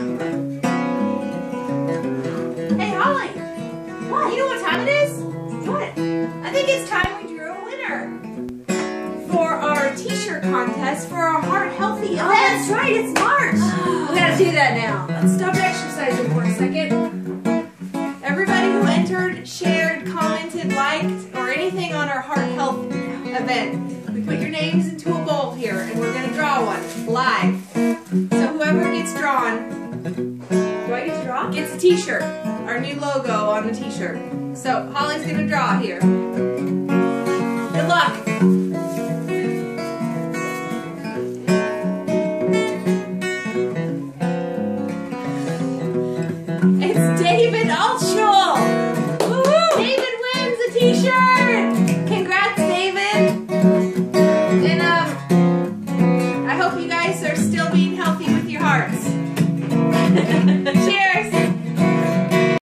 Hey, Holly. What? You know what time it is? What? I think it's time we drew a winner for our t-shirt contest for our Heart Healthy event. Oh, that's right. It's March. We gotta do that now. Let's stop exercising for a second. Everybody who entered, shared, commented, liked, or anything on our Heart Health event, we put your names into a bowl here, and we're gonna draw one live. So whoever gets drawn, Do I get to draw? gets a t-shirt. Our new logo on the t-shirt. So Holly's gonna draw here. Good luck. It's David Altschul! Woo-hoo! David wins a t-shirt! Congrats, David! And I hope you guys are still being healthy with your hearts.